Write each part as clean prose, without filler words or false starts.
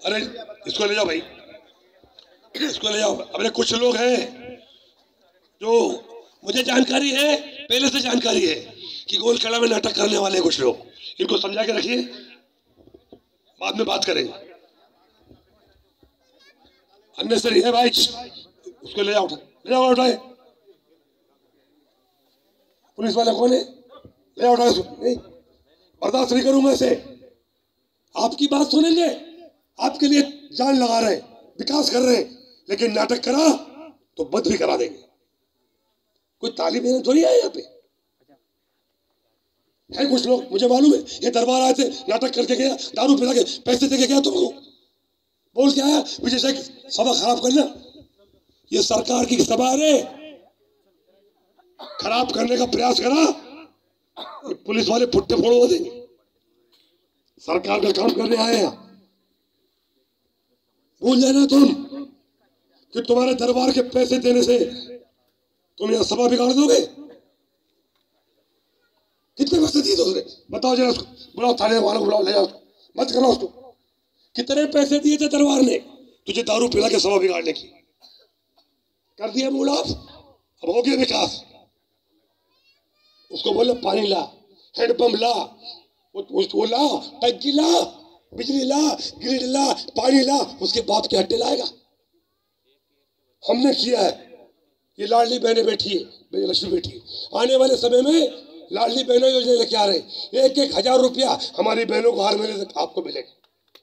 अरे इसको ले जाओ भाई, इसको ले जाओ। अपने कुछ लोग हैं जो मुझे जानकारी है, पहले से जानकारी है कि गोलखेड़ा में नाटक करने वाले कुछ लोग, इनको समझा के रखिए, बाद में बात करेंगे। अननेसरी है भाई, उसको ले जाओ, ले जाओ, उठाए। पुलिस वाले कौन है? ले जाओ, उठाए। नहीं, बर्दाश्त नहीं करूंगा इसे। आपकी बात सुनेंगे, आपके लिए जान लगा रहे, विकास कर रहे, लेकिन नाटक करा तो बंद भी करा देंगे। कोई तालीम देने थोड़ी है यहाँ पे। है कुछ लोग, मुझे मालूम है, ये दरबार आए थे, नाटक करके गया, दारू पिला के पैसे देके गया, तुमको बोल के आया विजय से सभा खराब करना। ये सरकार की सभा है, खराब करने का प्रयास करा, पुलिस वाले फुट्टे फोड़ देंगे। सरकार का काम करने आए हैं। भूल जाना तुम कि तुम्हारे दरबार के पैसे देने से तुम यहां सभा बिगाड़ दोगे। कितने पैसे दिए दोगे? बताओ जरा, उसको बुलाओ, थाने वालों को बुलाओ, ले जाओ, मत करो उसको। कितने पैसे दिए थे दरबार ने तुझे दारू पिला के सभा बिगाड़ने की? कर दिया मूड ऑफ, अब हो गया विकास। उसको बोले पानी ला, हैंडपंप ला, वो ला, टंकी ला, बिजली ला, ग्रिड ला, पानी ला, उसके बाप के हड्डे लाएगा। हमने किया है। ये लाडली बहनें बैठी है, लक्ष्मी बैठी है, आने वाले समय में लाडली बहनों योजना लेके आ रहे हैं। 1,000 रुपया हमारी बहनों को हर महीने तक आपको मिलेगा।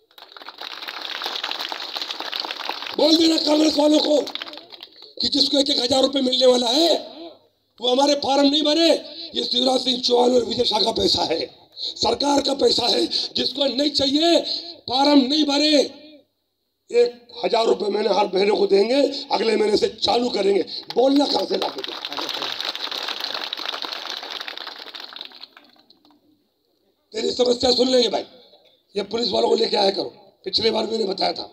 बोल देना कांग्रेस वालों को कि जिसको 1,000 रुपये मिलने वाला है वो हमारे फार्म नहीं भरे। ये शिवराज सिंह चौहान और विजय शाह का पैसा है, सरकार का पैसा है। जिसको नहीं चाहिए, फार्म नहीं भरे, 1,000 रुपये महीने हर बहनों को देंगे, अगले महीने से चालू करेंगे। बोलना कहां से लाके दे? तेरी समस्या सुन लेंगे भाई। ये पुलिस वालों को लेके आया करो, पिछले बार मैंने बताया था।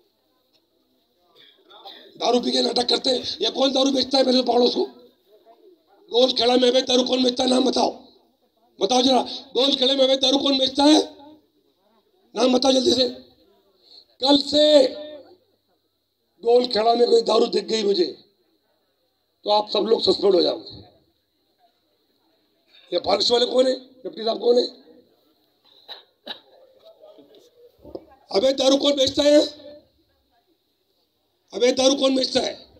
दारू पी के नाटक करते हैं। ये कौन दारू बेचता है? मेरे पकड़ो उसको। गोलखेड़ा में अवैध दारू कौन बेचता है? नाम बताओ, बताओ जरा। गोलखेड़े में अवैध दारू कौन बेचता है? नाम बताओ जल्दी से। कल से गोलखेड़ा में कोई दारू दिख गई मुझे तो आप सब लोग सस्पेंड हो जाओगे। ये फॉरेस्ट वाले कौन है? डिप्टी साहब कौन है? अबे दारू कौन बेचता है? अबे दारू कौन बेचता है?